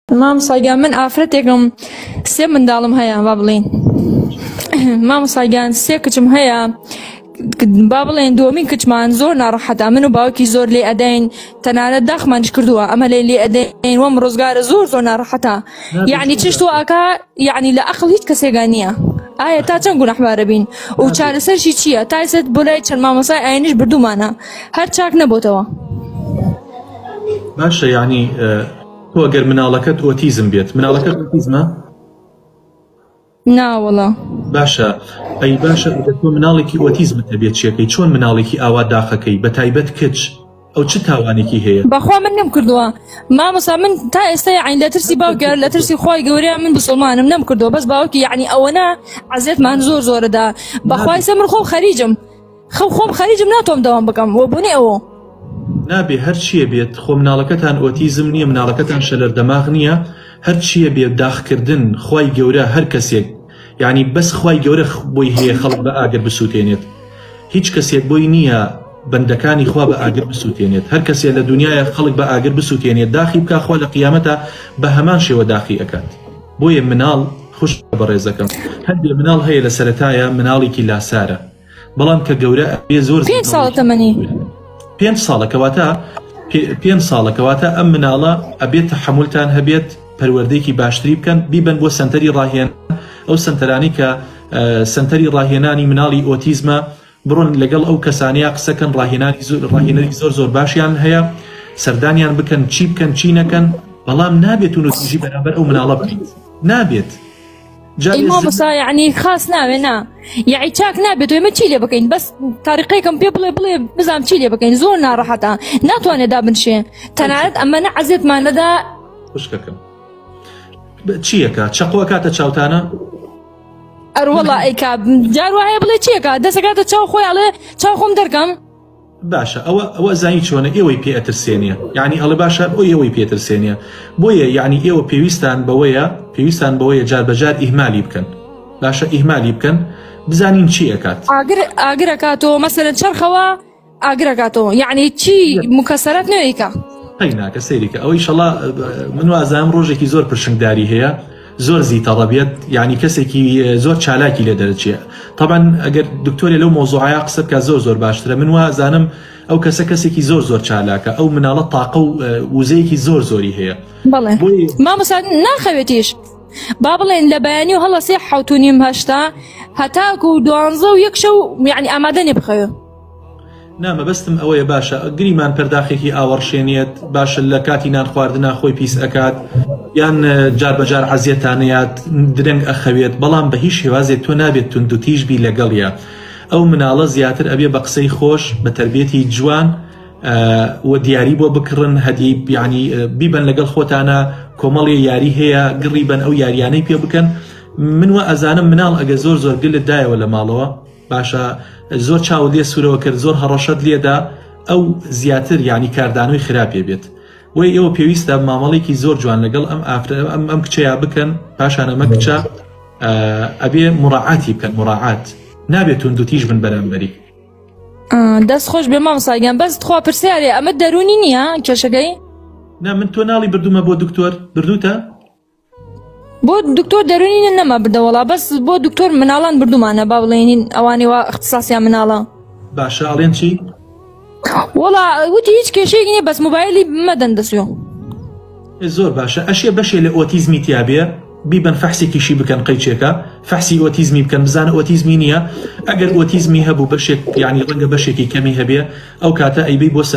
مامۆستاگیان من ئافرەتێکم سێ منداڵم هەیە با بڵێن مامۆستاگیان سێ کچم هەیە با بڵێن دووەمین کچمان زۆر ناڕەحەتە من و باوکی زۆر لێ ئەدەین تەنانەت داخمانش کردووە ئەمە لێ ئەدەین وەم ڕۆزگارە زۆر ناڕەحەتە یعنی چشت ئاکا یعنی لە ئەقڵ هیچ کەسێکا نییە ئایا تا چەند گونەحبارە بین و چارەسەرشی چییە تایسەت بۆ لای چەند مامۆستای ئاینیش بردوومانە هەر چاک نەبووتەوە. باشە یعنی تۆ ئەگەر مناڵەکەت ئۆتیزم بێت مناڵەکەت ئۆتیزمە؟ ناوەڵە. باشە ئەی باشە ئەگەر تۆ مناڵێکی ئۆتیزمت هەبێت چیەکەی چۆن مناڵێکی ئاوا داخەکەی بە تایبەت کچ ئەو چ تاوانێکی هەیە؟ بەخوا من نەم کردووە مامۆستا من تا ئێستا یعنی لە ترسی باوکە لە ترسی خۆی گەورەیە من بسڵمانم نەم کردووە بەس باوکی یعنی ئەوەنە عەزیەتمان زۆردا بەخوای سە من خۆم خەریجم ناتۆم دەوام بکەم وە بۆنێ ئەوە نابێ هەر چیە بێت خۆ مناڵەکەتان ئۆتیزم نییە مناڵەکەتان شەلەر دەماغ نییە هەر چیە بێت داخکردن خی گەورە هەر کەسێک یعنی بەس خی گەورە بۆی هەیە خەڵک بە ئاگر بسووتێنێت هیچ کەسێک بۆی نییە بەندەکانی خوا بە ئاگر بسووتێنێت هەر کەسێک لە دنیاە خەڵک بە ئاگر بسووتێنێت داخی بکە خوا لە قیامەتە بە هەمان شێوە داخی ئەکات بۆیە مناڵ خوش بەڕێزەکەم هەندێک مناڵ هەیە لە سەرەتایە مناڵێکی لاسارە بەڵام کە گەورە بێ زۆر 5 ساڵە تەمەنی 5 ساڵەکەواتە 5 ساڵەکەواتە ئەم مناڵە ئەبێت تەحمولتان هەبێت پەروەردەیەکی باشتری بکەن بیبن بۆ سنتەری ڕاهێن ئەو سنتەرانی کە سنتەری ڕاهێنانی مناڵی ئۆتیزمە بڕۆن لەگەڵ ئەو کەسانەیە قسەکەن ڕاهێنەری زۆر باشیان هەیە سەردانیان بکەن چی بکەن چی نەکەن بەڵام نابێت و نوتیژی بەرامبەر ئەو مناڵە بکەیت نابێت مامۆستا یعنی خاص ناوێ نا یعنی چاک نابێت ئێمە چی لێ بکەین بەس تاریقەکەم پێ بڵێ بزانم چی لێ بکەین زۆر ناڕەحەتە ناتوانێت دابنشێ تەنانەت ئەمەنە عەزیەتمان لەدا خوشکەکەم چیەکە چەقۆ کاتە چاوتانە؟ ئەروەڵا ئەیکا جار وایە بڵێ چیەکە دەسەکاتە چاو خۆی ئەڵێ چاو خۆم دەرکەم باشە ئەوە زانی چۆنە ئێوەی پێ ئەترسێنیە یعنی ئەڵێ باشە بۆ ئێوەی پێترسێنیە بۆیە یعنی ئێوە پێویستان بەوەیە جار بەجار ئیهمالی بکەن باشە ئیهمالی بکەن بزانین چی ئەکات ئاگرەکاتەوە مەسەلەن چرخەوە ئاگرەکاتەوە یعنی چی مکەسەرەت نەوەیکە هەیناکە سەیریکە ئەوەی شەڵا من وازام ڕۆژێکی زۆر پرشنگداری هەیە زۆر زیتەڕە بێت یعنی کەسێکی زۆر چالاکی لێ دەرەچێ طبعا ئەگەر دکتۆری لەو مۆزوعەیە قسە بکە زۆر باشترە من وازانم ئەو کەسێکی زۆر چالاکە ئەو مناڵە تاقە و وزەیەکی زۆری هەیە بەڵێ مامۆستا ناخەوێتیش با بڵێن لە بەیانی و هەڵە 7:30 هەتاکو و 12 و 1 شەو یعنی ئامادەنێ بخەوێ نامەبەستم ئەوەیە باشە گریمان پەرداخێکی ئاوەڕشێنێت باشە لە کاتی نان خواردنا خۆی پیس ئەکات یان جار بەجار حەزیەتانەیەات درەنگ ئەخەوێت بەڵام بە هیچ شێوازێک تۆ نابێت تونند و تیژبی لەگەڵیە ئەو مناڵە زیاتر ئەبێ بە قسەی خۆش بە تربیەتی جوان و دیاری بۆ بکڕن هەدی یعنی بیبن لەگەڵ خۆتانە کۆمەڵی یاری هەیە گڕی بن ئەو یاریانەی پێ بکەن من وە ئەزانم مناڵ ئەگە زۆر گلت دایەوە لە ماڵەوە باشە زۆر چاو لێ سوورەوە کرد زۆر هەڕەشەت لێدا ئەو زیاتر یعنی کاردانەوەی خراپێ بێت وی ئێوە پێویستە مامەڵێکی زۆر جوان لەگەڵ ئەم کچەیە بکەن پاشان ئەمە کچە ئەبێ مراعاتی بکەن مراعات نابێت تونند و تیژ بن بەرامبەری دەست خۆش بێ مامۆستاگیان بەس خوا پرسیارێ ئەمە دەرونی نییە کێشەکەی نا من تۆ ناڵی بردومە بۆ دکتۆر بردوتە؟ بۆ دکتۆر دەرونی نەما بردەوەڵا بەس بۆ دکتۆر مناڵان بردومانە با بڵێنین ئەوانەوە اختصاسیان مناڵە باشە ئەڵێن چی؟ وەڵا وتی هیچ کێشەیەکی نییە بەس مۆبایلی مەدەن دەسوێ زۆر باشە ئەشێ بەشێ لە ئۆتیزمی تیابێ بیبن فەحسێکیشی بکەن قەیچێکە فەحسی ئۆتیزمی بکەن بزانە ئۆتیزمی نییە ئەگەر ئۆتیزمی هەبوو بەشێک یعنی ڕەنگە بەشێکی کەمی هەبێ ئەو کاتە ئەیبی بۆ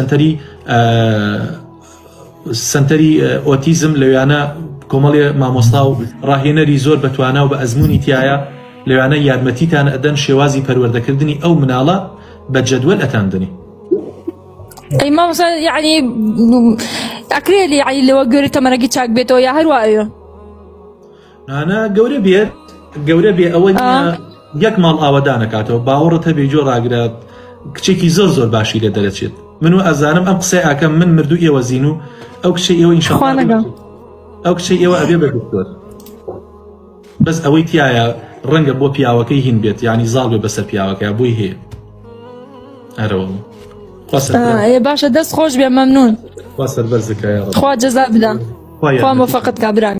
سنتەری ئۆتیزم لەوانە کۆمەڵێ مامۆستا و ڕاهێنەری زۆر بەتوانە و بە ئەزمموی تایە لەوانە یارمەتیتان ئەدەن شێوازی پەروەردەکردنی ئەو مناڵە بە جەدوەل ئەتاندنی ئەی مامۆستا یعنی ئەکرێت یعنی لەوە گەورە تەمەنەکی چاک بێتەوە یا هەروایە نانە گەورە بێ ئەوە یەک ماڵ ئاوەدانەکاتەوە باوەڕت هەبێ جۆ ڕاگرات کچێکی زۆر باشی لە دەرەچێت من و ئەزانم ئەم قسەی ئاکەم من مردوو ئێوە زین و ئەو کچەی ئێوە ئینشاءالله ئەو کچەی ئێوە ئەبێ بە دکتۆر بەس ئەوەی تایە ڕەنگە بۆ پیاوەکەی هین بێت یعنی زاڵ بێ بەسەر پیاوەکە بۆی هەیە ئەرەوە باشە دەست خۆش بێ مەمنون خوا جەزا بدە خوا موفقت کابرا